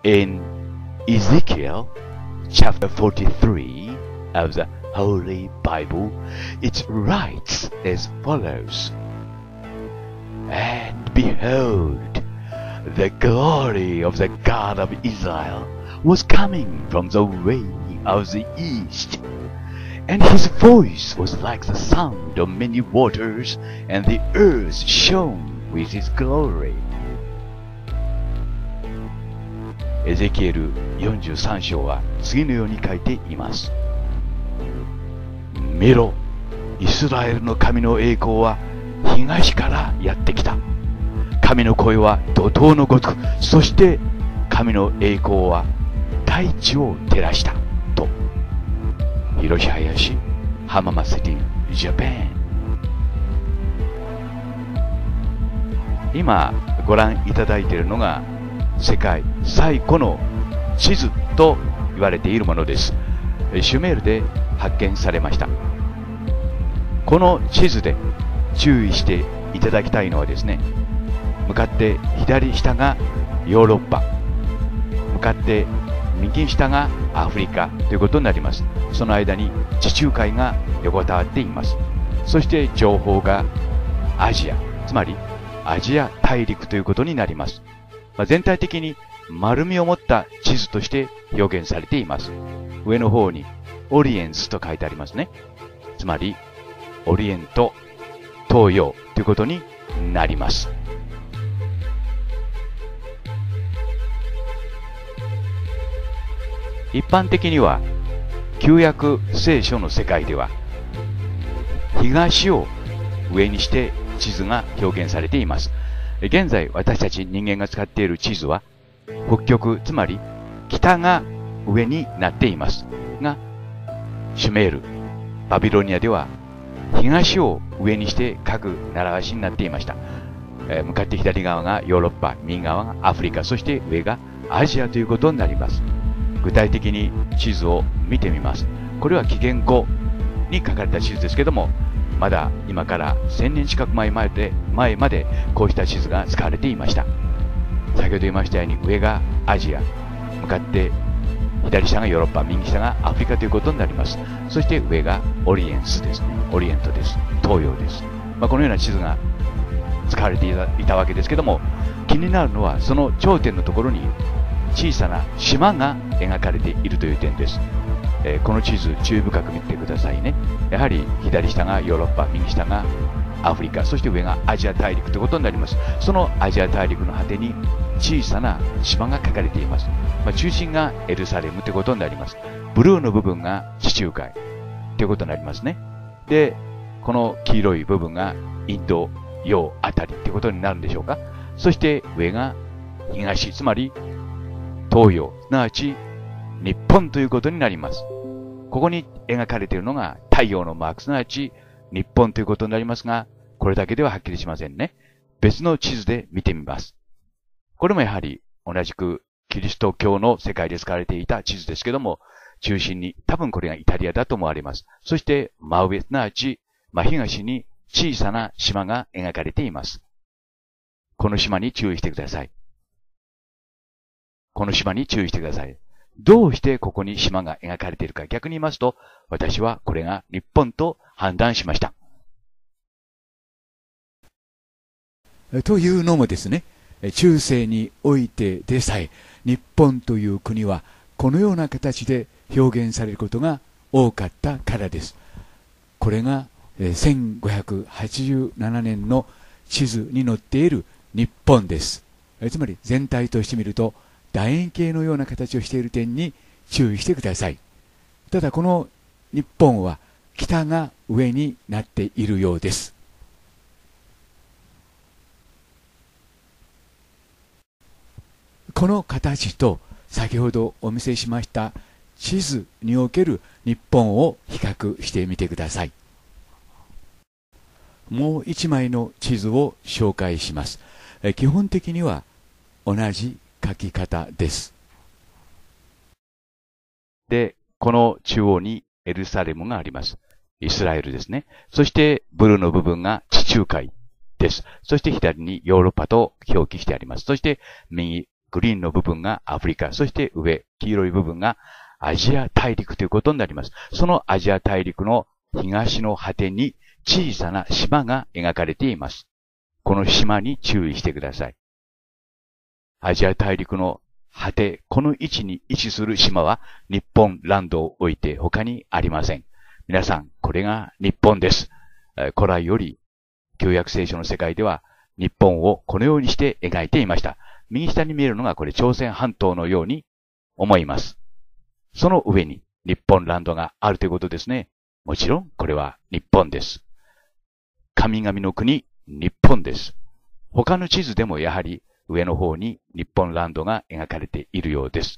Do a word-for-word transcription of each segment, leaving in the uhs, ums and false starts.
In Ezekiel chapter forty-three of the Holy Bible, it writes as follows. And behold, the glory of the God of Israel was coming from the way of the east. And his voice was like the sound of many waters, and the earth shone with his glory. エゼキエルよんじゅうさん章は次のように書いています。見ろ、イスラエルの神の栄光は東からやってきた。神の声は怒涛のごとく、そして神の栄光は大地を照らした。と。広島林浜松市ジャパン。今ご覧いただいているのが世界最古の地図と言われているものです。シュメールで発見されました。この地図で注意していただきたいのはですね、向かって左下がヨーロッパ、向かって右下がアフリカということになります。その間に地中海が横たわっています。そして上方がアジア、つまりアジア大陸ということになります。まあ、全体的に丸みを持った地図として表現されています。上の方にオリエンスと書いてありますね。つまりオリエント、東洋ということになります。一般的には旧約聖書の世界では東を上にして地図が表現されています。現在私たち人間が使っている地図は北極、つまり北が上になっていますが、シュメール、バビロニアでは東を上にして書く習わしになっていました。えー、向かって左側がヨーロッパ、右側がアフリカ、そして上がアジアということになります。具体的に地図を見てみます。これは紀元後に書かれた地図ですけども、まだ今からせんねん近く前まで、前までこうした地図が使われていました。先ほど言いましたように上がアジア、向かって左下がヨーロッパ、右下がアフリカということになります。そして上がオリエンスですね。オリエントです。東洋です。まあ、このような地図が使われてい た, いたわけですけども、気になるのはその頂点のところに小さな島が描かれているという点です。えー、この地図注意深く見てくださいね。やはり左下がヨーロッパ、右下がアフリカ、そして上がアジア大陸ということになります。そのアジア大陸の果てに小さな島が描かれています。まあ、中心がエルサレムということになります。ブルーの部分が地中海ということになりますね。で、この黄色い部分がインド洋あたりということになるんでしょうか。そして上が東、つまり東洋、すなわち日本ということになります。ここに描かれているのが太陽のマーク、すなわち日本ということになりますが、これだけでははっきりしませんね。別の地図で見てみます。これもやはり同じくキリスト教の世界で使われていた地図ですけども、中心に多分これがイタリアだと思われます。そして真上、すなわち真東に小さな島が描かれています。この島に注意してください。この島に注意してください。どうしてここに島が描かれているか、逆に言いますと、私はこれが日本と判断しました。 というのもですね、中世においてでさえ、日本という国はこのような形で表現されることが多かったからです。これがせんごひゃくはちじゅうななねんの地図に載っている日本です。つまり全体として見ると楕円形のような形をしている点に注意してください。ただこの日本は北が上になっているようです。この形と先ほどお見せしました地図における日本を比較してみてください。もう一枚の地図を紹介します。え基本的には同じ書き方です。 で、この中央にエルサレムがあります。イスラエルですね。そしてブルーの部分が地中海です。そして左にヨーロッパと表記してあります。そして右グリーンの部分がアフリカ、そして上、黄色い部分がアジア大陸ということになります。そのアジア大陸の東の果てに小さな島が描かれています。この島に注意してください。アジア大陸の果て、この位置に位置する島は日本ランドを置いて他にありません。皆さん、これが日本です。古来より旧約聖書の世界では日本をこのようにして描いていました。右下に見えるのがこれ朝鮮半島のように思います。その上に日本ランドがあるということですね。もちろんこれは日本です。神々の国、日本です。他の地図でもやはり上の方に日本ランドが描かれているようです。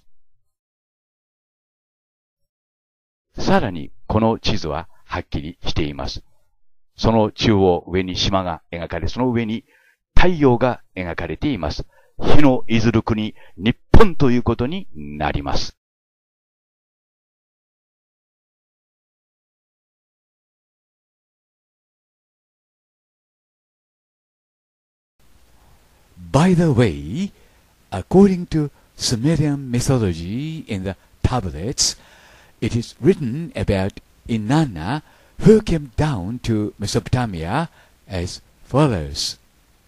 さらにこの地図ははっきりしています。その中央上に島が描かれ、その上に太陽が描かれています。日の出ずる国、日本ということになります。 By the way, according to Sumerian mythology in the tablets, it is written about Inanna who came down to Mesopotamia as follows.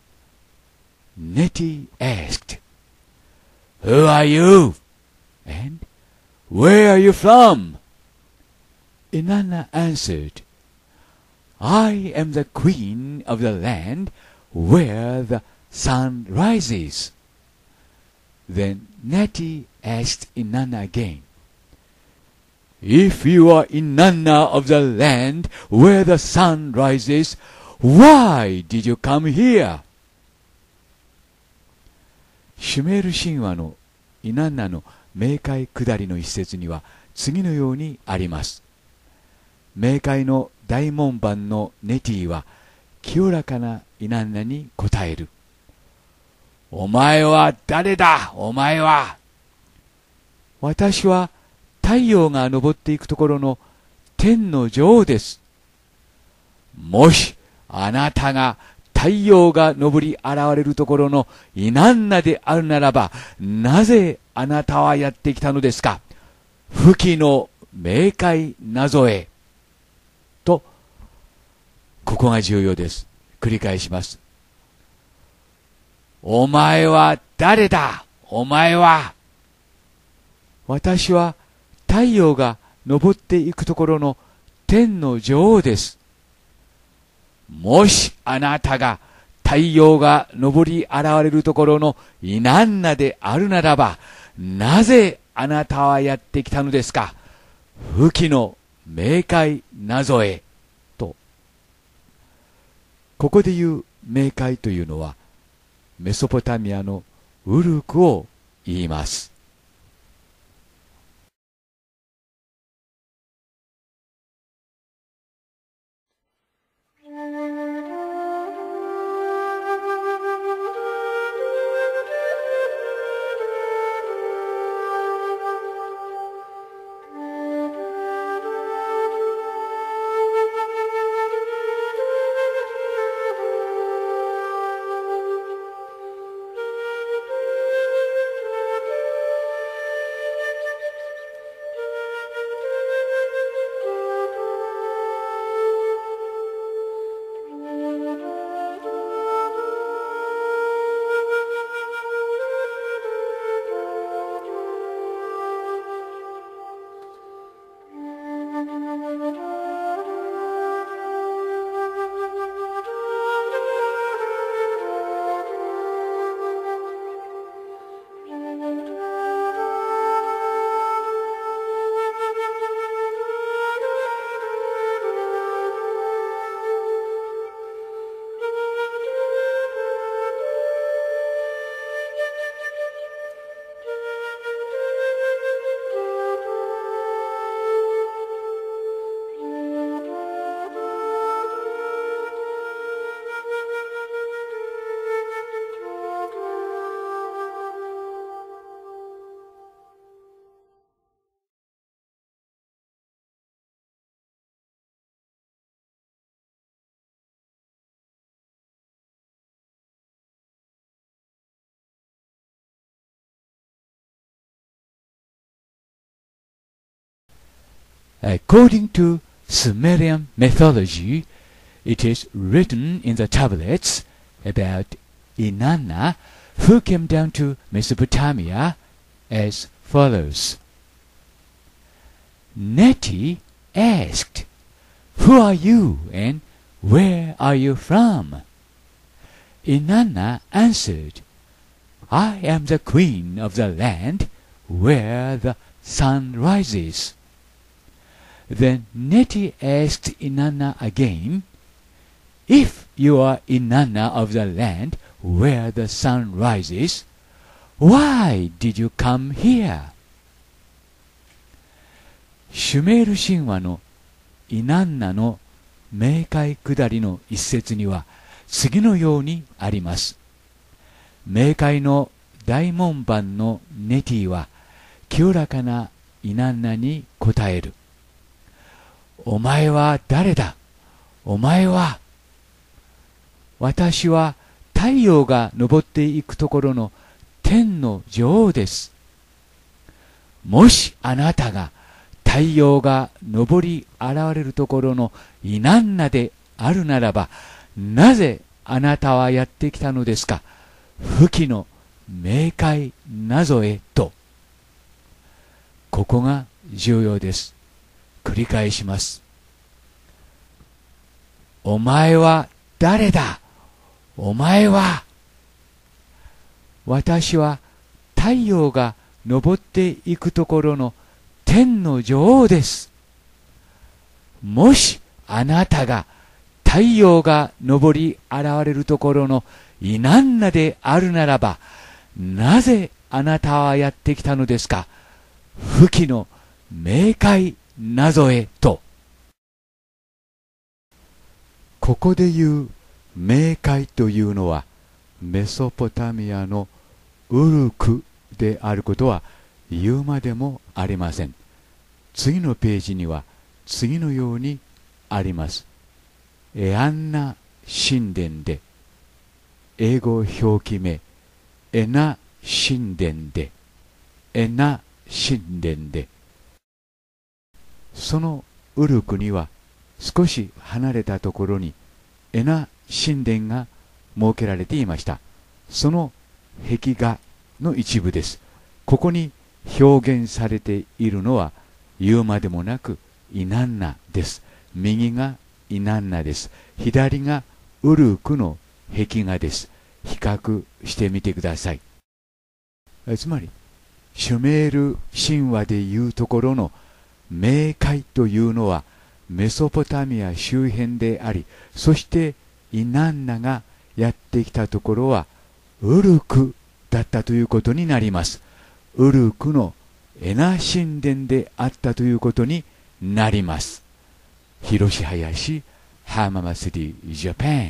Neti asked, "Who are you? And where are you from?" Inanna answered, "I am the queen of the land where the sun rises." Then Neti asked Inanna again, "If you are Inanna of the land where the sun rises, why did you come here?" シュメール神話のイナンナの冥界下りの一節には次のようにあります。冥界の大門番のネティは清らかなイナンナに答える。お前は誰だ、お前は。私は太陽が昇っていくところの天の女王です。もしあなたが太陽が昇り現れるところのイナンナであるならば、なぜあなたはやってきたのですか。不義の冥界謎へ。と、ここが重要です。繰り返します。お前は誰だ、お前は。私は太陽が昇っていくところの天の女王です。もしあなたが太陽が昇り現れるところのイナンナであるならば、なぜあなたはやってきたのですか。不義の冥界謎へ。と。ここで言う冥界というのは、メソポタミアのウルクを言います。 According to Sumerian mythology, it is written in the tablets about Inanna, who came down to Mesopotamia as follows. Neti asked, "Who are you and where are you from?" Inanna answered, "I am the queen of the land where the sun rises." Then Neti asked Inanna again, "If you are Inanna of the land where the sun rises, why did you come here?" シュメール神話のイナンナの冥界下りの一節には次のようにあります。冥界の大門番のネティは清らかなイナンナに答える。お前は誰だ？お前は。私は太陽が昇っていくところの天の女王です。もしあなたが太陽が昇り現れるところのイナンナであるならば、なぜあなたはやってきたのですか？不帰の冥界謎へと。ここが重要です。繰り返します。お前は誰だ？お前は。私は太陽が昇っていくところの天の女王です。もしあなたが太陽が昇り現れるところのイナンナであるならば、なぜあなたはやってきたのですか？不帰の冥界謎へと。ここで言う冥界というのはメソポタミアのウルクであることは言うまでもありません。次のページには次のようにあります。エアンナ神殿で、英語表記名エナ神殿で、エナ神殿で、そのウルクには少し離れたところにエナ神殿が設けられていました。その壁画の一部です。ここに表現されているのは言うまでもなくイナンナです。右がイナンナです。左がウルクの壁画です。比較してみてください。つまりシュメール神話でいうところの冥界というのはメソポタミア周辺であり、そしてイナンナがやってきたところはウルクだったということになります。ウルクのエナ神殿であったということになります。広林浜祭りジャパン。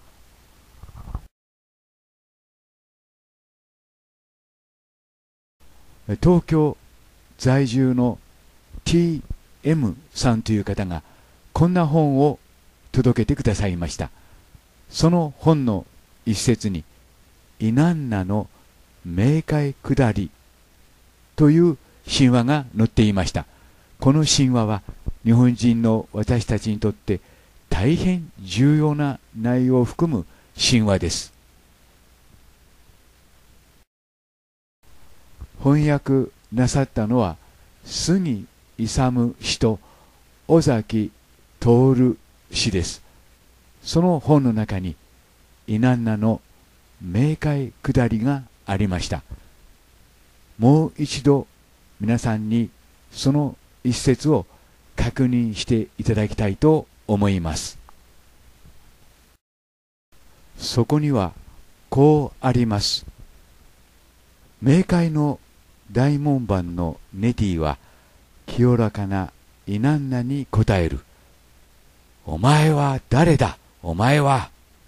東京在住の ティーエム さんという方がこんな本を届けてくださいました。その本の一節にイナンナの冥界下りという神話が載っていました。この神話は日本人の私たちにとって大変重要な内容を含む神話です。翻訳なさったのは杉勇氏と尾崎徹氏です。その本の中にイナンナの冥界下りがありました。もう一度皆さんにその一節を確認していただきたいと思います。そこにはこうあります。冥界の大門番のネティは清らかなイナンナに答える。お前は誰だ？お前は。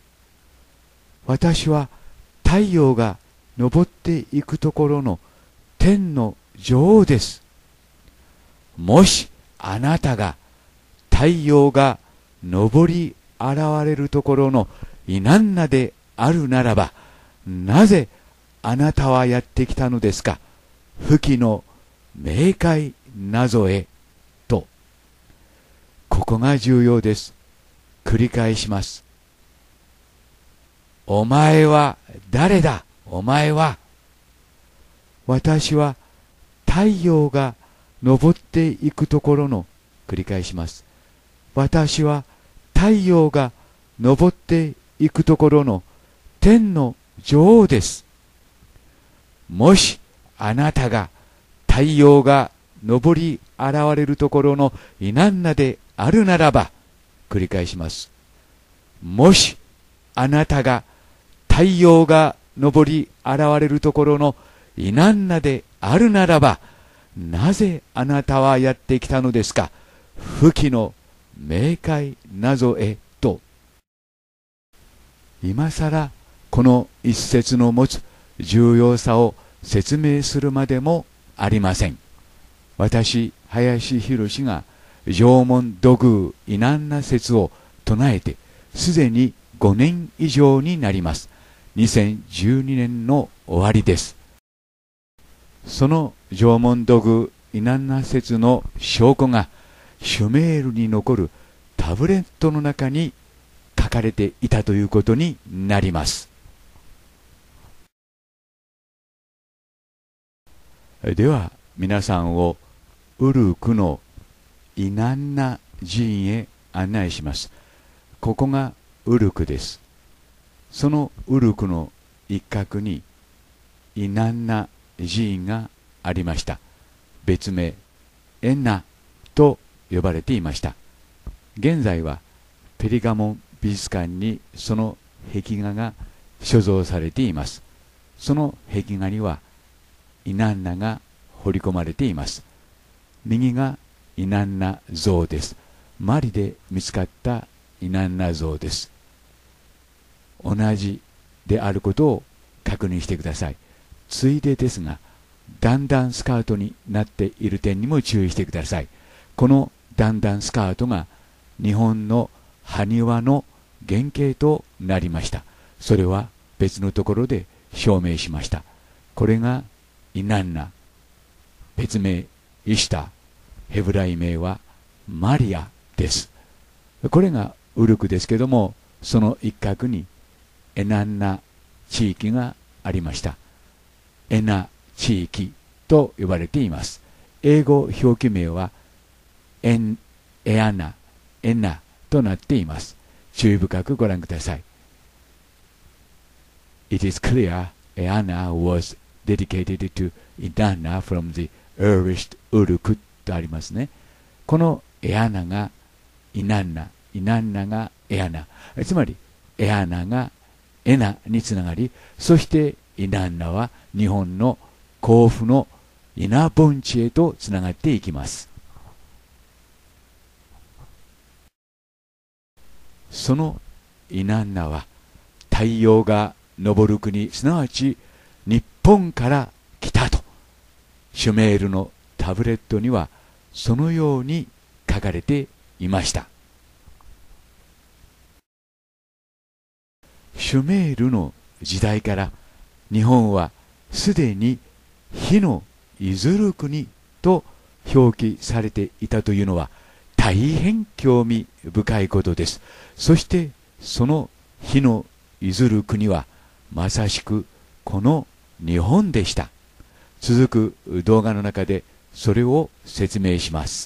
私は太陽が昇っていくところの天の女王です。もしあなたが太陽が昇り現れるところのイナンナであるならば、なぜあなたはやってきたのですか？不帰の冥界謎へと。 こが重要です。繰り返します。お前は誰だ？お前は。私は太陽が昇っていくところの、繰り返します。私は太陽が昇っていくところの天の女王です。もしあなたが太陽が昇り現れるところのイナンナであるならば、繰り返します。もしあなたが太陽が昇り現れるところのイナンナであるならば、なぜあなたはやってきたのですか？不義の冥界謎へと。今さらこの一節の持つ重要さを説明するまでもありません。私、林博が縄文土偶イナンナ説を唱えてすでにごねん以上になります。にせんじゅうにねんの終わりです。その縄文土偶イナンナ説の証拠がシュメールに残るタブレットの中に書かれていたということになります。では皆さんをウルクのイナンナ寺院へ案内します。ここがウルクです。そのウルクの一角にイナンナ寺院がありました。別名エナと呼ばれていました。現在はペリガモン美術館にその壁画が所蔵されています。その壁画にはイナンナが彫り込まれています。右がイナンナ像です。マリで見つかったイナンナ像です。同じであることを確認してください。ついでですが、ダンダンスカートになっている点にも注意してください。このダンダンスカートが日本の埴輪の原型となりました。それは別のところで証明しました。これがイナンナ、別名イシュタ、ヘブライ名はマリアです。これがウルクですけども、その一角にエナンナ地域がありました。エナ地域と呼ばれています。英語表記名はエン、エアナ、エナとなっています。注意深くご覧ください。It is clear Eanna was dedicated to Inanna from the earliest Uruk とありますね。このエアナがイナンナ、イナンナがエアナ、つまりエアナがエナにつながり、そしてイナンナは日本の甲府の稲盆地へとつながっていきます。そのイナンナは太陽が昇る国、すなわち日本から来たと、シュメールのタブレットにはそのように書かれていました。シュメールの時代から日本はすでに火の譲る国と表記されていたというのは大変興味深いことです。そしてその火の譲る国はまさしくこの日本でした。続く動画の中でそれを説明します。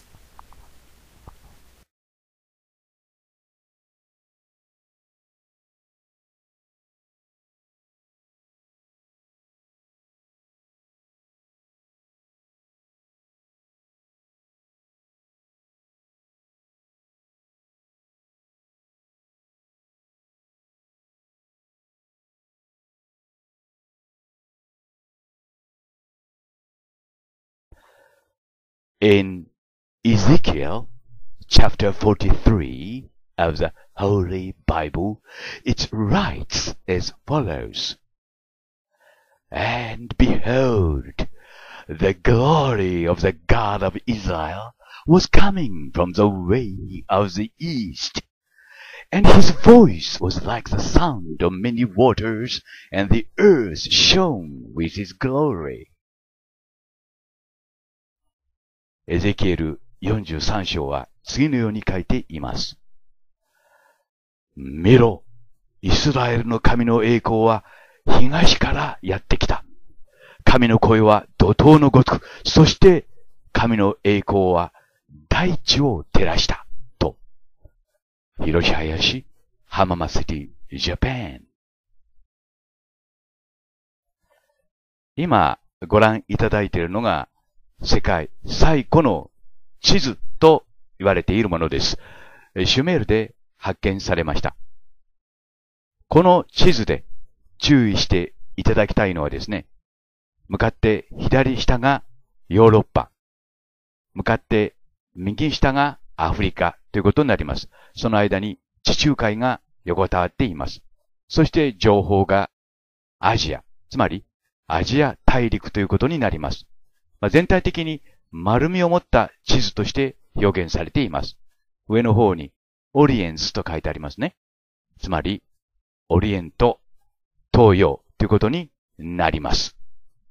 In Ezekiel chapter forty-three of the Holy Bible, it writes as follows: And behold, the glory of the God of Israel was coming from the way of the east, and his voice was like the sound of many waters, and the earth shone with his glory. エゼキエルよんじゅうさん章は次のように書いています。見ろ、イスラエルの神の栄光は東からやってきた。神の声は怒涛のごとく、そして神の栄光は大地を照らした。と。広島林浜松市ジャパン。今ご覧いただいているのが世界最古の地図と言われているものです。シュメールで発見されました。この地図で注意していただきたいのはですね、向かって左下がヨーロッパ、向かって右下がアフリカということになります。その間に地中海が横たわっています。そして情報がアジア、つまりアジア大陸ということになります。まあ、全体的に丸みを持った地図として表現されています。上の方にオリエンスと書いてありますね。つまりオリエント、東洋ということになります。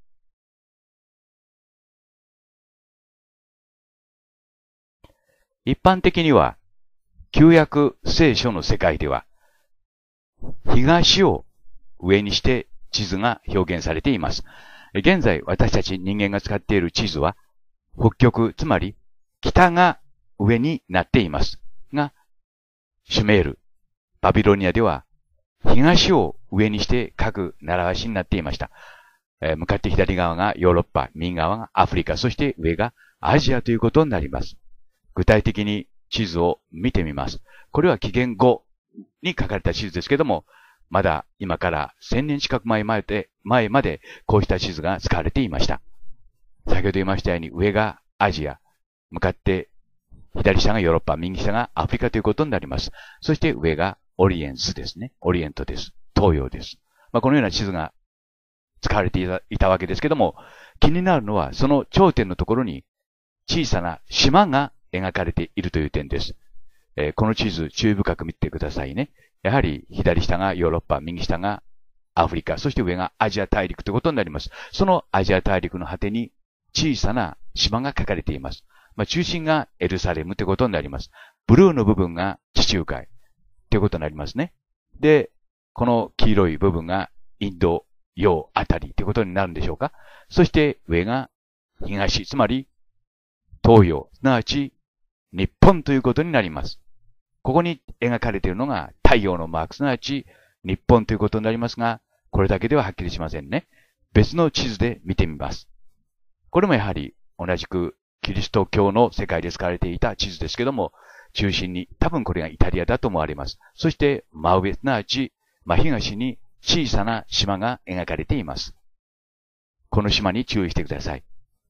一般的には旧約聖書の世界では東を上にして地図が表現されています。現在私たち人間が使っている地図は北極、つまり北が上になっていますが、シュメール、バビロニアでは東を上にして書く習わしになっていました。えー、向かって左側がヨーロッパ、右側がアフリカ、そして上がアジアということになります。具体的に地図を見てみます。これは紀元後に書かれた地図ですけども、まだ今からせんねん近く前まで、前までこうした地図が使われていました。先ほど言いましたように上がアジア、向かって左下がヨーロッパ、右下がアフリカということになります。そして上がオリエンスですね。オリエントです。東洋です。まあ、このような地図が使われていた、いたわけですけども、気になるのはその頂点のところに小さな島が描かれているという点です。えー、この地図注意深く見てくださいね。やはり左下がヨーロッパ、右下がアフリカ、そして上がアジア大陸ということになります。そのアジア大陸の果てに小さな島が描かれています。まあ、中心がエルサレムということになります。ブルーの部分が地中海ということになりますね。で、この黄色い部分がインド洋あたりということになるんでしょうか。そして上が東、つまり東洋、すなわち日本ということになります。ここに描かれているのが太陽のマーク、すなわち日本ということになりますが、これだけでははっきりしませんね。別の地図で見てみます。これもやはり同じくキリスト教の世界で使われていた地図ですけども、中心に多分これがイタリアだと思われます。そして真上、すなわち真東に小さな島が描かれています。この島に注意してください。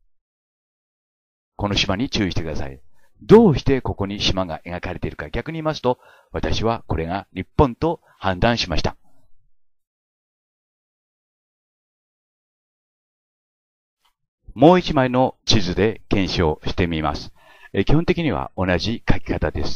この島に注意してください。どうしてここに島が描かれているか、逆に言いますと、私はこれが日本と判断しました。もう一枚の地図で検証してみます。え基本的には同じ書き方です。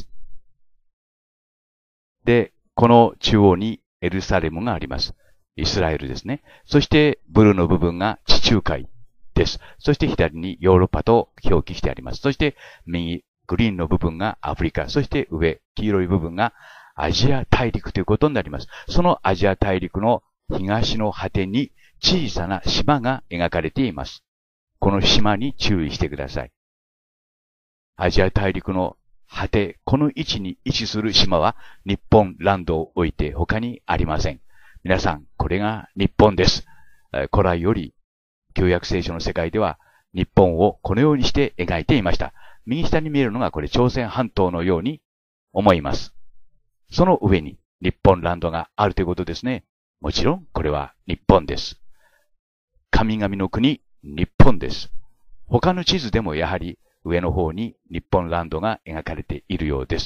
で、この中央にエルサレムがあります。イスラエルですね。そしてブルーの部分が地中海です。そして左にヨーロッパと表記してあります。そして右、グリーンの部分がアフリカ。そして上、黄色い部分がアジア大陸ということになります。そのアジア大陸の東の果てに小さな島が描かれています。この島に注意してください。アジア大陸の果て、この位置に位置する島は日本ランドを置いて他にありません。皆さん、これが日本です。古来より旧約聖書の世界では日本をこのようにして描いていました。右下に見えるのがこれ朝鮮半島のように思います。その上に日本ランドがあるということですね。もちろんこれは日本です。神々の国、日本です。他の地図でもやはり上の方に日本ランドが描かれているようです。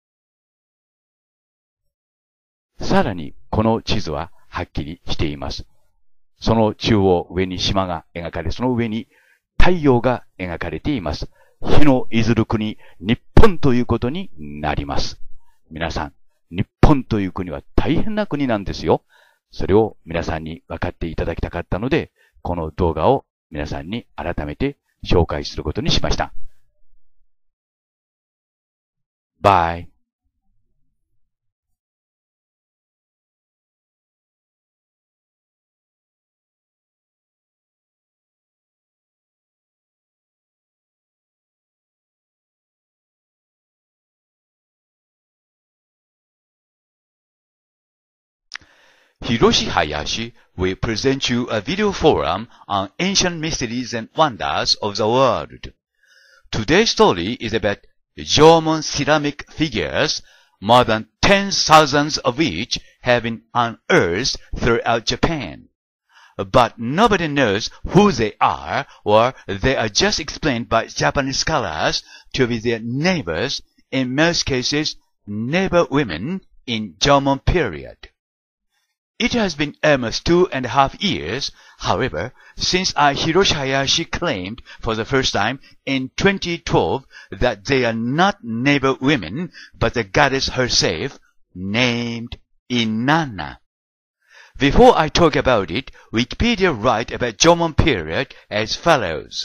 さらにこの地図ははっきりしています。その中央上に島が描かれ、その上に太陽が描かれています。日のいずる国、日本ということになります。皆さん、日本という国は大変な国なんですよ。それを皆さんに分かっていただきたかったので、この動画を皆さんに改めて紹介することにしました。 Bye. Hiroshi Hayashi will present you a video forum on ancient mysteries and wonders of the world. Today's story is about Jomon ceramic figures, more than ten thousands of which have been unearthed throughout Japan. But nobody knows who they are, or they are just explained by Japanese scholars to be their neighbors, in most cases neighbor women in Jomon period. It has been almost two and a half years, however, since uh, Hiroshi Hayashi claimed for the first time in twenty twelve that they are not neighbor women, but the goddess herself, named Inanna. Before I talk about it, Wikipedia writes about Jomon period as follows.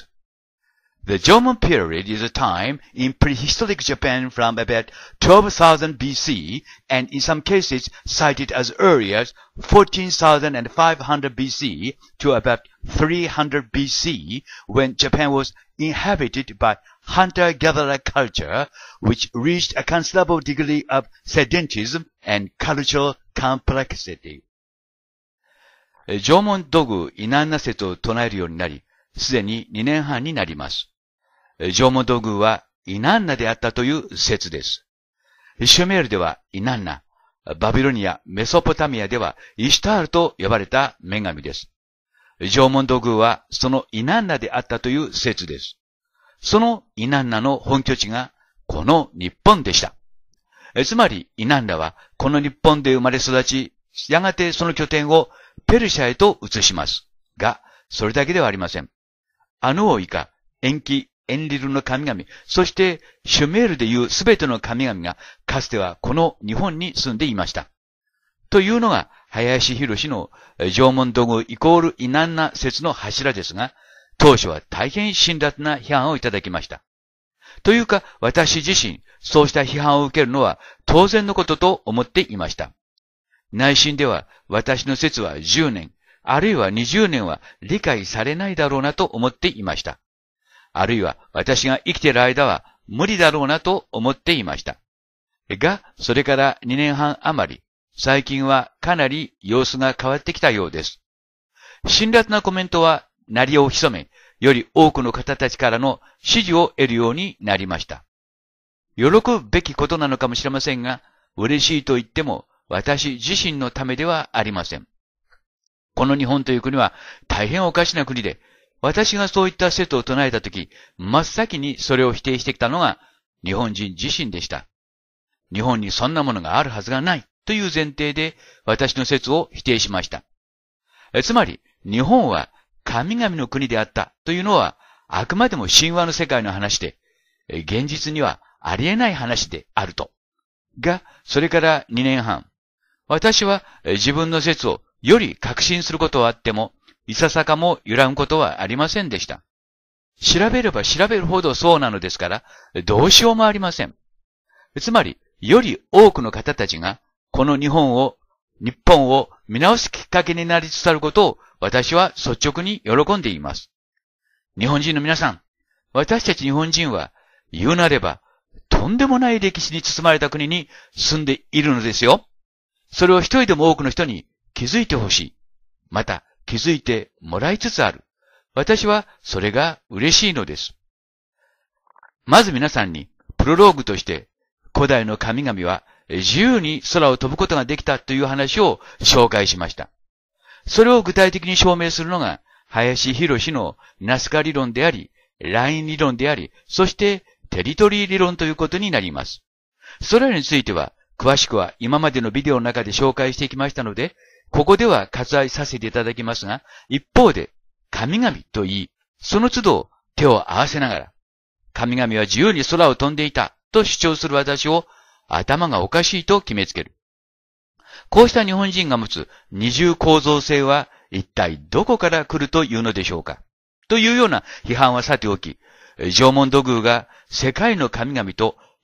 The Jomon period is a time in prehistoric Japan from about twelve thousand B C and in some cases cited as early as fourteen thousand five hundred B C to about three hundred B C when Japan was inhabited by hunter-gatherer culture which reached a considerable degree of sedentism and cultural complexity. 縄文土偶イナンナ説を唱えるようになり、すでににねんはんになります。縄文土偶はイナンナであったという説です。シュメールではイナンナ、バビロニア、メソポタミアではイシュタールと呼ばれた女神です。縄文土偶はそのイナンナであったという説です。そのイナンナの本拠地がこの日本でした。つまりイナンナはこの日本で生まれ育ち、やがてその拠点をペルシャへと移します。が、それだけではありません。アヌオイカ、エンキ、エンリルの神々、そしてシュメールでいうすべての神々がかつてはこの日本に住んでいました。というのが林博の縄文土偶イコールイナンナ説の柱ですが、当初は大変辛辣な批判をいただきました。というか私自身、そうした批判を受けるのは当然のことと思っていました。内心では私の説はじゅうねん、あるいはにじゅうねんは理解されないだろうなと思っていました。あるいは私が生きている間は無理だろうなと思っていました。が、それからにねんはん余り、最近はかなり様子が変わってきたようです。辛辣なコメントは鳴りを潜め、より多くの方たちからの支持を得るようになりました。喜ぶべきことなのかもしれませんが、嬉しいと言っても私自身のためではありません。この日本という国は大変おかしな国で、私がそういった説を唱えたとき、真っ先にそれを否定してきたのが日本人自身でした。日本にそんなものがあるはずがないという前提で私の説を否定しました。つまり、日本は神々の国であったというのはあくまでも神話の世界の話で、現実にはありえない話であると。が、それからにねんはん、私は自分の説をより確信することはあっても、いささかも揺らぐことはありませんでした。調べれば調べるほどそうなのですから、どうしようもありません。つまり、より多くの方たちが、この日本を、日本を見直すきっかけになりつつあることを、私は率直に喜んでいます。日本人の皆さん、私たち日本人は、言うなれば、とんでもない歴史に包まれた国に住んでいるのですよ。それを一人でも多くの人に気づいてほしい。また、気づいてもらいつつある。私はそれが嬉しいのです。まず皆さんにプロローグとして古代の神々は自由に空を飛ぶことができたという話を紹介しました。それを具体的に証明するのが林博のナスカ理論であり、ライン理論であり、そしてテリトリー理論ということになります。それらについては詳しくは今までのビデオの中で紹介してきましたので、ここでは割愛させていただきますが、一方で、神々と言い、その都度手を合わせながら、神々は自由に空を飛んでいたと主張する私を頭がおかしいと決めつける。こうした日本人が持つ二重構造性は一体どこから来るというのでしょうか。というような批判はさておき、縄文土偶が世界の神々と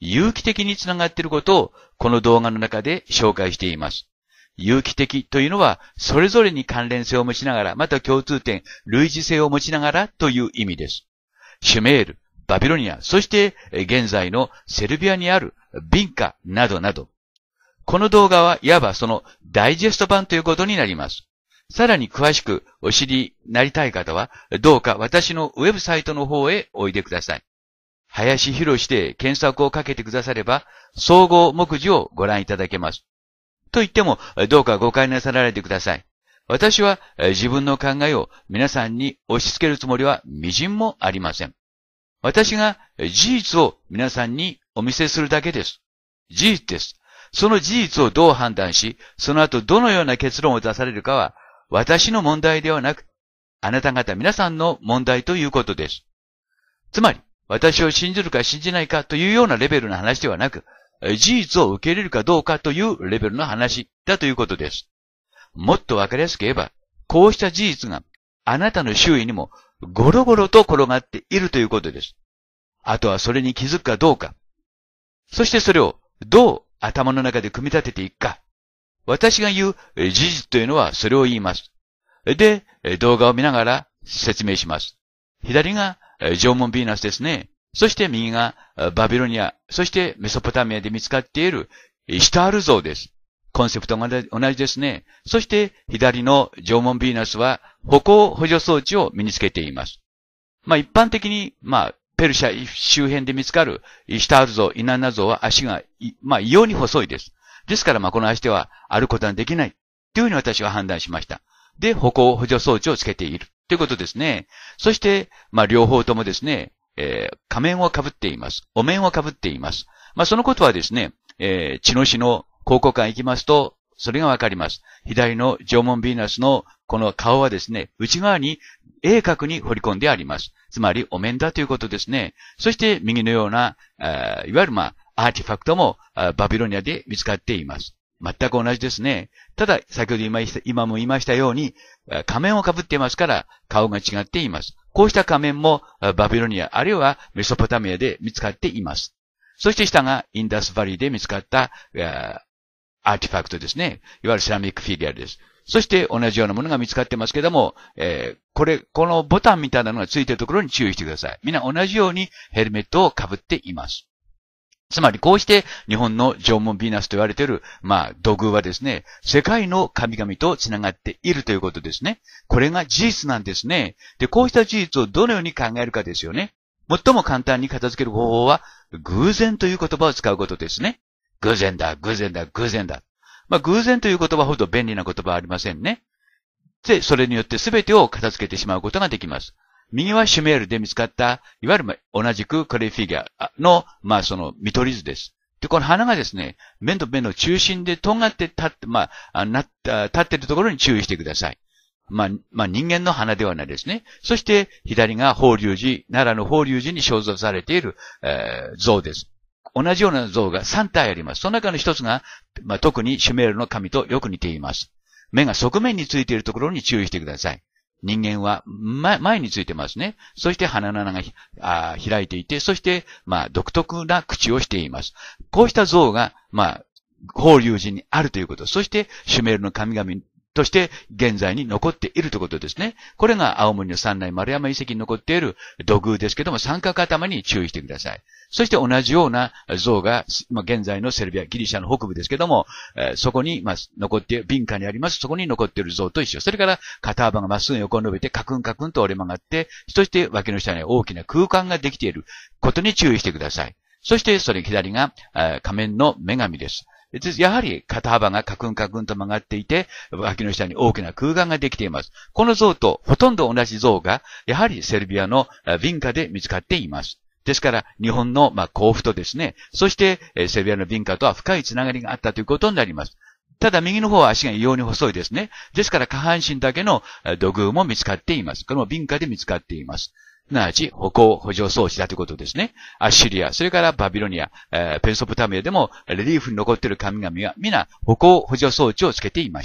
有機的につながっていることをこの動画の中で紹介しています。有機的というのは、それぞれに関連性を持ちながら、また共通点、類似性を持ちながらという意味です。シュメール、バビロニア、そして現在のセルビアにあるビンカなどなど。この動画はいわばそのダイジェスト版ということになります。さらに詳しくお知りになりたい方は、どうか私のウェブサイトの方へおいでください。林博士で検索をかけてくだされば、総合目次をご覧いただけます。と言っても、どうか誤解なさられてください。私は自分の考えを皆さんに押し付けるつもりは微塵もありません。私が事実を皆さんにお見せするだけです。事実です。その事実をどう判断し、その後どのような結論を出されるかは、私の問題ではなく、あなた方皆さんの問題ということです。つまり、私を信じるか信じないかというようなレベルの話ではなく、事実を受け入れるかどうかというレベルの話だということです。もっとわかりやすく言えば、こうした事実があなたの周囲にもゴロゴロと転がっているということです。あとはそれに気づくかどうか。そしてそれをどう頭の中で組み立てていくか。私が言う事実というのはそれを言います。で、動画を見ながら説明します。左が縄文ヴィーナスですね。そして右がバビロニア、そしてメソポタミアで見つかっているイシュタール像です。コンセプトが同じですね。そして左の縄文ヴィーナスは歩行補助装置を身につけています。まあ一般的に、まあペルシャ周辺で見つかるイシュタール像、イナンナ像は足が、まあ異様に細いです。ですからまあこの足では歩くことはできない。というふうに私は判断しました。で、歩行補助装置をつけている。ということですね。そして、まあ両方ともですね、えー、仮面をかぶっています。お面をかぶっています。まあそのことはですね、えー、茅野市の考古館行きますと、それがわかります。左の縄文ヴィーナスのこの顔はですね、内側に鋭角に彫り込んであります。つまりお面だということですね。そして右のような、あいわゆるまあアーティファクトもバビロニアで見つかっています。全く同じですね。ただ、先ほど今今も言いましたように、仮面をかぶっていますから顔が違っています。こうした仮面もバビロニア、あるいはメソポタミアで見つかっています。そして下がインダスバリーで見つかったアーティファクトですね。いわゆるセラミックフィギュアです。そして同じようなものが見つかってますけども、えー、これ、このボタンみたいなのがついているところに注意してください。みんな同じようにヘルメットをかぶっています。つまりこうして日本の縄文ヴィーナスと言われている、まあ土偶はですね、世界の神々と繋がっているということですね。これが事実なんですね。で、こうした事実をどのように考えるかですよね。最も簡単に片付ける方法は、偶然という言葉を使うことですね。偶然だ、偶然だ、偶然だ。まあ、偶然という言葉ほど便利な言葉はありませんね。で、それによって全てを片付けてしまうことができます。右はシュメールで見つかった、いわゆる同じくクレイフィギュアの、まあその見取り図です。で、この花がですね、目と目の中心でとんがって立って、まあ、な立っているところに注意してください。まあ、まあ人間の花ではないですね。そして左が法隆寺、奈良の法隆寺に肖像されている、えー、像です。同じような像がさん体あります。その中の一つが、まあ、特にシュメールの神とよく似ています。目が側面についているところに注意してください。人間は前、前についてますね。そして鼻の穴があ開いていて、そして、まあ、独特な口をしています。こうした像が、まあ、法隆寺にあるということ。そして、シュメールの神々として現在に残っているということですね。これが青森の三内丸山遺跡に残っている土偶ですけども、三角頭に注意してください。そして同じような像が、まあ、現在のセルビア、ギリシャの北部ですけども、えー、そこに、まあ、残って、ビンカにあります、そこに残っている像と一緒。それから肩幅がまっすぐ横に伸びて、カクンカクンと折れ曲がって、そして脇の下に大きな空間ができていることに注意してください。そしてそれ左が、えー、仮面の女神です。やはり肩幅がカクンカクンと曲がっていて、脇の下に大きな空間ができています。この像とほとんど同じ像が、やはりセルビアのビンカで見つかっています。ですから、日本の、まあ、甲府とですね、そして、セルビアのビンカとは深いつながりがあったということになります。ただ、右の方は足が異様に細いですね。ですから、下半身だけの土偶も見つかっています。これもビンカで見つかっています。すなわち、歩行補助装置だということですね。アッシリア、それからバビロニア、えー、ペンソポタミアでも、レリーフに残っている神々は、皆、歩行補助装置をつけていました。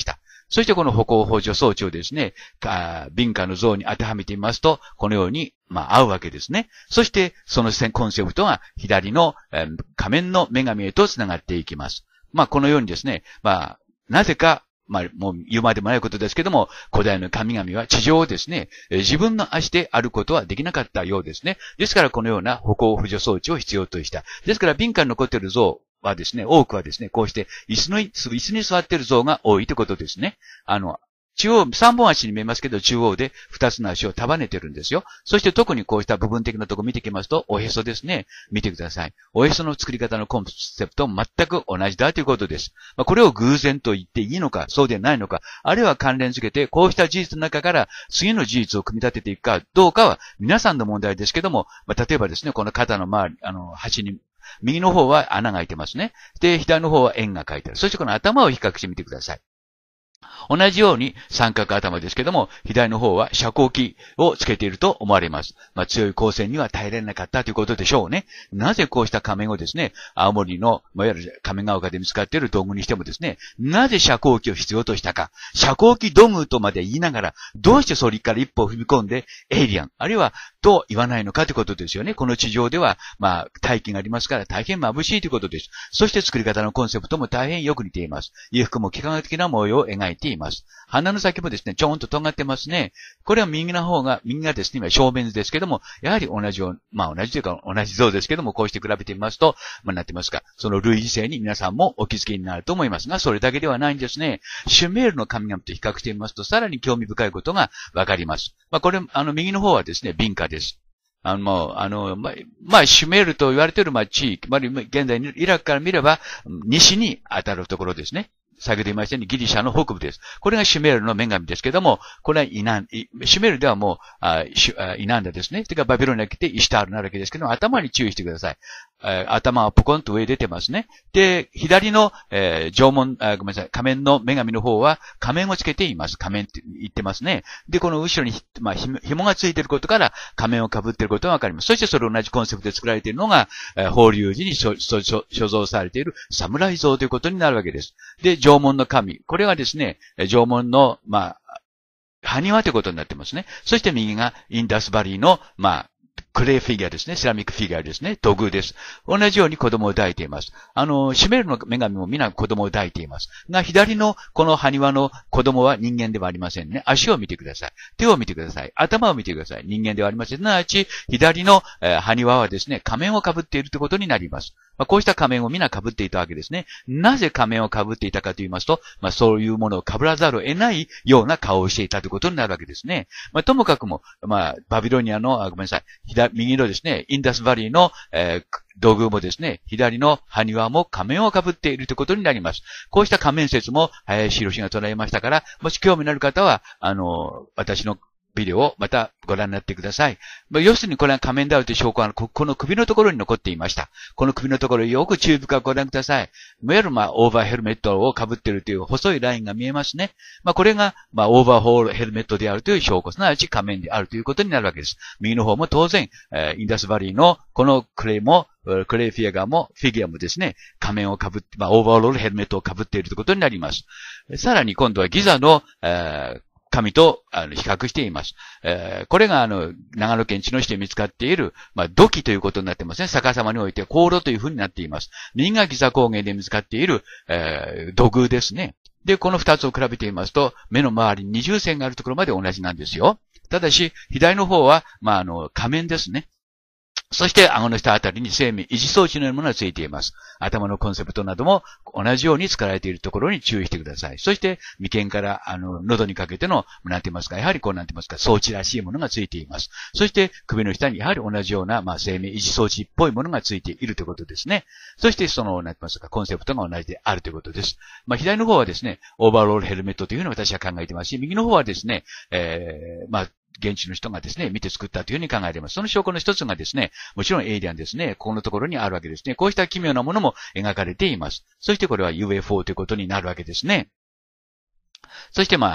そしてこの歩行補助装置をですね、敏感の像に当てはめてみますと、このように、まあ、合うわけですね。そして、そのコンセプトが左の、えー、仮面の女神へと繋がっていきます。まあ、このようにですね、まあ、なぜか、まあ、もう言うまでもないことですけども、古代の神々は地上をですね、自分の足で歩くことはできなかったようですね。ですからこのような歩行扶助装置を必要とした。ですから敏感に残っている像はですね、多くはですね、こうして椅子の、椅子に座っている像が多いということですね。あの、中央、三本足に見えますけど、中央で二つの足を束ねてるんですよ。そして特にこうした部分的なところ見てきますと、おへそですね。見てください。おへその作り方のコンセプトも全く同じだということです。まあ、これを偶然と言っていいのか、そうでないのか、あるいは関連付けて、こうした事実の中から次の事実を組み立てていくかどうかは皆さんの問題ですけども、まあ、例えばですね、この肩の周り、あの、端に、右の方は穴が開いてますね。で、左の方は円が書いてある。そしてこの頭を比較してみてください。同じように三角頭ですけども、左の方は遮光器をつけていると思われます。まあ、強い光線には耐えられなかったということでしょうね。なぜこうした仮面をですね、青森の、いわゆる仮面が丘で見つかっている道具にしてもですね、なぜ遮光器を必要としたか、遮光器道具とまで言いながら、どうしてそれから一歩踏み込んで、エイリアン、あるいは、と言わないのかということですよね。この地上では、まあ、大気がありますから大変眩しいということです。そして作り方のコンセプトも大変よく似ています。衣服も幾何学的な模様を描いています。鼻の先もですね、ちょんと尖ってますね。これは右の方が、右がですね、今正面図ですけども、やはり同じよう、まあ同じというか同じ像ですけども、こうして比べてみますと、まあなってますか。その類似性に皆さんもお気づきになると思いますが、それだけではないんですね。シュメールの神々と比較してみますと、さらに興味深いことがわかります。まあこれ、あの右の方はですね、ビンカです。あの、あの、まあ、まあ、シュメールと言われている、まあ、地域、まあ、現在イラクから見れば、西に当たるところですね。先ほど言いましたようにギリシャの北部です。これがシュメールの女神ですけども、これはイナン、シュメールではもう、あイナンダですね。それからバビロニアに来てイシュタールなわけですけども、頭に注意してください。頭はポコンと上に出てますね。で、左の、えー、縄文、あ、ごめんなさい、仮面の女神の方は仮面をつけています。仮面って言ってますね。で、この後ろに、まあ、紐がついていることから仮面を被っていることがわかります。そしてそれ同じコンセプトで作られているのが、えー、法隆寺に所蔵されている侍像ということになるわけです。で、縄文の神。これはですね、縄文の、まあ、埴輪ということになってますね。そして右がインダスバリーの、まあ、クレイフィギュアですね。セラミックフィギュアですね。土偶です。同じように子供を抱いています。あの、シュメールの女神も皆子供を抱いています。が、左のこの埴輪の子供は人間ではありませんね。足を見てください。手を見てください。頭を見てください。人間ではありません。すなわち、左の、えー、埴輪はですね、仮面を被っているということになります。まあ、こうした仮面を皆被っていたわけですね。なぜ仮面を被っていたかと言いますと、まあ、そういうものを被らざるを得ないような顔をしていたということになるわけですね。まあ、ともかくも、まあ、バビロニアの、あごめんなさい、左、右のですね、インダスバリーの、えー、道具もですね、左の埴輪も仮面を被っているということになります。こうした仮面説も、林博士が唱えましたから、もし興味のある方は、あの、私のビデオをまたご覧になってください。要するにこれは仮面であるという証拠は、この首のところに残っていました。この首のところをよく注意深くご覧ください。いわゆるまあ、オーバーヘルメットを被っているという細いラインが見えますね。まあ、これが、まあ、オーバーホールヘルメットであるという証拠、すなわち仮面であるということになるわけです。右の方も当然、えー、インダスバリーのこのクレイも、クレイフィギュアも、フィギュアもですね、仮面を被って、まあ、オーバーロールヘルメットを被っているということになります。さらに今度はギザの、えー神とあの比較しています。えー、これがあの長野県茅野市で見つかっている、まあ、土器ということになってますね。逆さまにおいて香炉というふうになっています。右がギザ高原で見つかっている、えー、土偶ですね。で、この二つを比べてみますと、目の周りに二重線があるところまで同じなんですよ。ただし、左の方は、まあ、あの、仮面ですね。そして、顎の下あたりに生命維持装置のようなものがついています。頭のコンセプトなども同じように使われているところに注意してください。そして、眉間から、あの、喉にかけての、なんて言いますか、やはりこうなんて言いますか、装置らしいものがついています。そして、首の下にやはり同じような、まあ、生命維持装置っぽいものがついているということですね。そして、その、なんて言いますか、コンセプトが同じであるということです。まあ、左の方はですね、オーバーロールヘルメットというふうに私は考えていますし、右の方はですね、えー、まあ、現地の人がですね、見て作ったというふうに考えています。その証拠の一つがですね、もちろんエイリアンですね、ここのところにあるわけですね。こうした奇妙なものも描かれています。そしてこれは ユーエフオー ということになるわけですね。そしてまあ、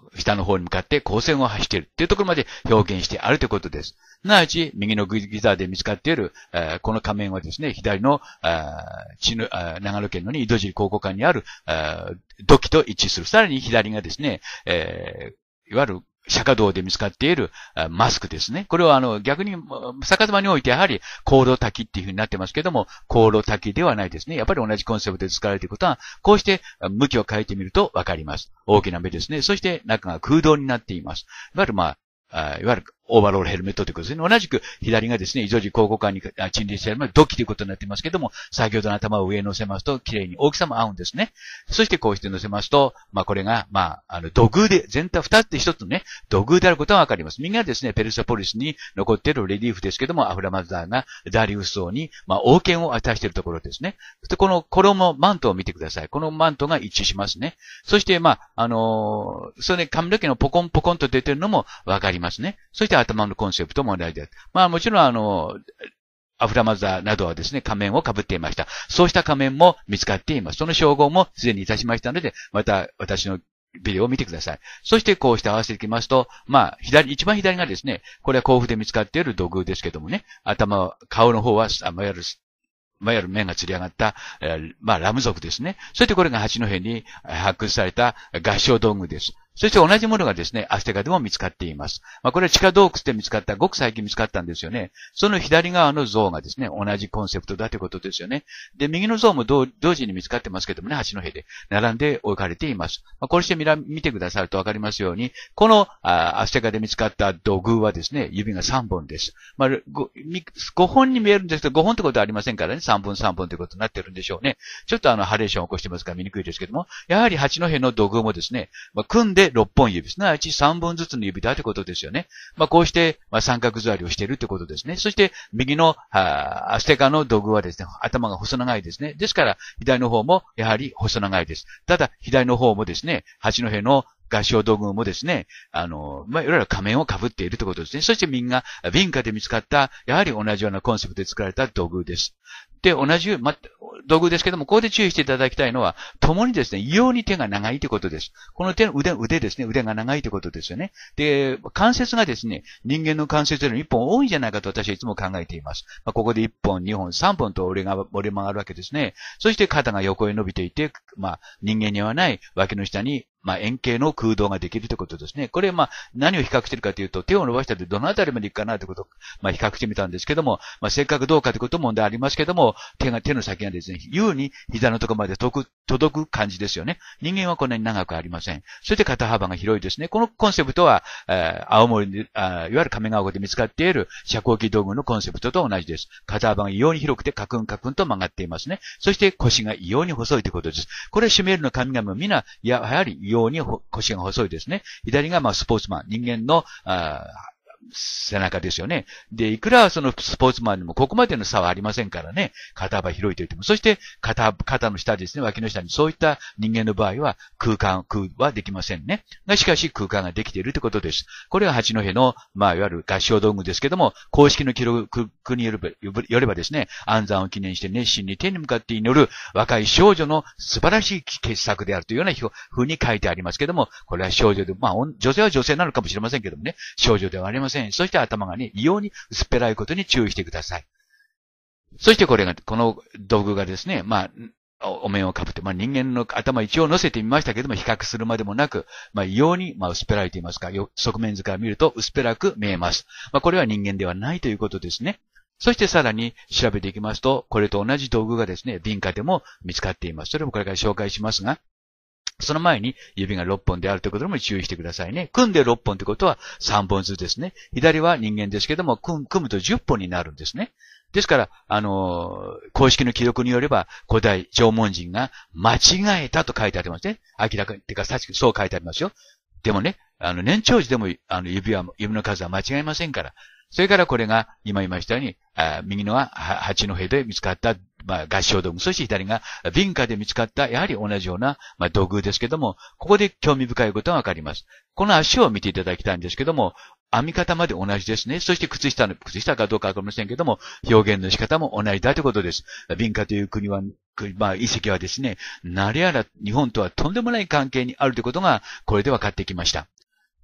下の方に向かって光線を発しているっていうところまで表現してあるということです。すなわち、右のギザーで見つかっている、えー、この仮面はですね、左の、地の長野県の、ね、井戸尻高校館にある土器と一致する。さらに左がですね、えー、いわゆる釈迦堂で見つかっているマスクですね。これはあの逆に逆さまにおいてやはり香炉滝っていう風になってますけども、香炉滝ではないですね。やっぱり同じコンセプトで使われていることは、こうして向きを変えてみるとわかります。大きな目ですね。そして中が空洞になっています。いわゆるまあ、いわゆるオーバーロールヘルメットということですね。同じく左がですね、井戸尻高校館に陳列してある土器ということになっていますけども、先ほどの頭を上に乗せますと、綺麗に大きさも合うんですね。そしてこうして乗せますと、まあこれが、まあ、あの、土偶で、全体二つで一つのね、土偶であることがわかります。右がですね、ペルセポリスに残っているレリーフですけども、アフラマザーがダリウス王に、まあ、王権を与えしているところですね。そしてこの衣、マントを見てください。このマントが一致しますね。そして、まあ、あのー、それで髪の毛のポコンポコンと出ているのもわかりますね。そして頭のコンセプトも同じです。まあもちろんあの、アフラマザーなどはですね、仮面を被っていました。そうした仮面も見つかっています。その称号もすでにいたしましたので、また私のビデオを見てください。そしてこうして合わせていきますと、まあ、左、一番左がですね、これは甲府で見つかっている土偶ですけどもね、頭、顔の方は、いわゆる、いわゆる面が吊り上がった、えー、まあ、ラム族ですね。そしてこれが八戸に発掘された合掌道具です。そして同じものがですね、アステカでも見つかっています。まあ、これは地下洞窟で見つかった、ごく最近見つかったんですよね。その左側の像がですね、同じコンセプトだということですよね。で、右の像も同時に見つかってますけどもね、八戸で並んで置かれています。まあ、これしてみら、見てくださるとわかりますように、このあアステカで見つかった土偶はですね、指がさんぼんです。まあ、ご, ごほんに見えるんですけど、ごほんってことはありませんからね、さんぼんさんぼんということになってるんでしょうね。ちょっとあの、ハレーションを起こしてますから見にくいですけども、やはり八戸の土偶もですね、まあ、組んでろっぽん指ですね。うちさんぼんずつの指だということですよね。まあ、こうして、まあ、三角座りをしているということですね。そして、右の、アステカの土偶はですね、頭が細長いですね。ですから、左の方も、やはり細長いです。ただ、左の方もですね、八戸の合掌土偶もですね、あの、まあ、いろいろ仮面を被っているということですね。そして右が、瓶下で見つかった、やはり同じようなコンセプトで作られた土偶です。で、同じ、ま、道具ですけども、ここで注意していただきたいのは、共にですね、異様に手が長いということです。この手の腕、腕ですね、腕が長いということですよね。で、関節がですね、人間の関節よりも一本多いんじゃないかと私はいつも考えています。まあ、ここで一本、二本、三本と折れが、折れ曲がるわけですね。そして肩が横へ伸びていて、まあ、人間にはない脇の下に、まあ、円形の空洞ができるということですね。これ、まあ、何を比較しているかというと、手を伸ばしたってどのあたりまでいくかなということを、まあ、比較してみたんですけども、まあ、せっかくどうかということも問題ありますけども、手が、手の先がですね、優に膝のところまで届く、届く感じですよね。人間はこんなに長くありません。そして肩幅が広いですね。このコンセプトは、えー、青森で、あいわゆる亀ヶ丘で見つかっている遮光器道具のコンセプトと同じです。肩幅が異様に広くてカクンカクンと曲がっていますね。そして腰が異様に細いということです。これはシュメールの神々もみんな、やはり異様に腰が細いですね。左がまあスポーツマン、人間の、あ背中ですよね。で、いくらそのスポーツマンにもここまでの差はありませんからね。肩幅広いと言っても。そして肩、肩の下ですね、脇の下にそういった人間の場合は空間、空はできませんね。がしかし空間ができているということです。これは八戸の、まあ、いわゆる合掌道具ですけども、公式の記録によれば、よればですね、安産を記念して熱心に天に向かって祈る若い少女の素晴らしい傑作であるというような風に書いてありますけども、これは少女で、まあ、女性は女性なのかもしれませんけどもね、少女ではありません。そして頭がね、異様に薄っぺらいことに注意してください。そしてこれが、この道具がですね、まあ、お面をかぶって、まあ人間の頭一応乗せてみましたけども、比較するまでもなく、まあ異様に、まあ薄っぺらいと言いますか、側面図から見ると薄っぺらく見えます。まあこれは人間ではないということですね。そしてさらに調べていきますと、これと同じ道具がですね、瓶下でも見つかっています。それもこれから紹介しますが、その前に指がろっぽんであるということにも注意してくださいね。組んでろっぽんということはさんぼんずつですね。左は人間ですけども、組むとじゅっぽんになるんですね。ですから、あのー、公式の記録によれば、古代縄文人が間違えたと書いてありますね。明らかに、てか、確かにそう書いてありますよ。でもね、あの、年長時でも、あの、指は、指の数は間違えませんから。それからこれが、今言いましたように、あ右のは八戸で見つかった、まあ、合掌道具。そして左が瓶下で見つかった、やはり同じような、まあ、道具ですけども、ここで興味深いことがわかります。この足を見ていただきたいんですけども、編み方まで同じですね。そして靴下の、靴下かどうかわかりませんけども、表現の仕方も同じだということです。瓶下という国は、まあ、遺跡はですね、何やら日本とはとんでもない関係にあるということが、これで分かってきました。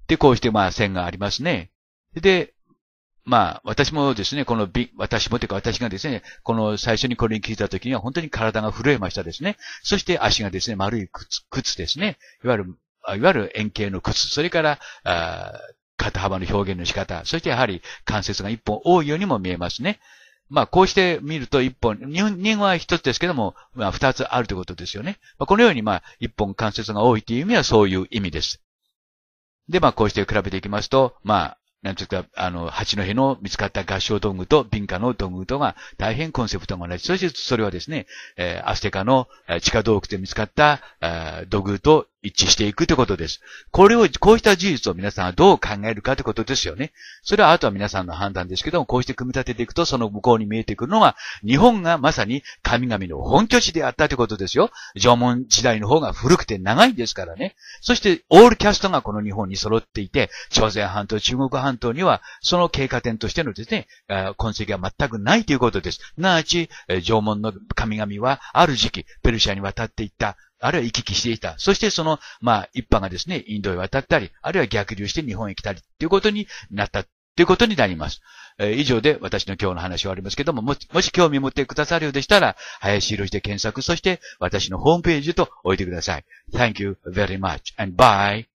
で、こうしてまあ線がありますね。で、まあ、私もですね、このび、私もというか私がですね、この最初にこれに聞いたときには本当に体が震えましたですね。そして足がですね、丸い靴、靴ですね。いわゆる、いわゆる円形の靴。それから、あ肩幅の表現の仕方。そしてやはり関節が一本多いようにも見えますね。まあ、こうして見ると一本、人間は一つですけども、まあ、二つあるということですよね。まあ、このようにまあ、一本関節が多いという意味はそういう意味です。で、まあ、こうして比べていきますと、まあ、なんていうか、あの、八戸の見つかった合掌道具と敏化の道具とが大変コンセプトが同じ。そしてそれはですね、えー、アステカの地下洞窟で見つかった道具と一致していくということです。これを、こうした事実を皆さんはどう考えるかということですよね。それはあとは皆さんの判断ですけども、こうして組み立てていくと、その向こうに見えてくるのは、日本がまさに神々の本拠地であったということですよ。縄文時代の方が古くて長いんですからね。そして、オールキャストがこの日本に揃っていて、朝鮮半島、中国半島には、その経過点としてのですね、痕跡が全くないということです。すなわち、縄文の神々は、ある時期、ペルシャに渡っていった。あるいは行き来していた。そしてその、まあ、一派がですね、インドへ渡ったり、あるいは逆流して日本へ来たり、ということになった、ということになります。えー、以上で私の今日の話は終わりますけども、もし、もし興味を持ってくださるようでしたら、林博で検索、そして私のホームページと置いてください。Thank you very much and bye.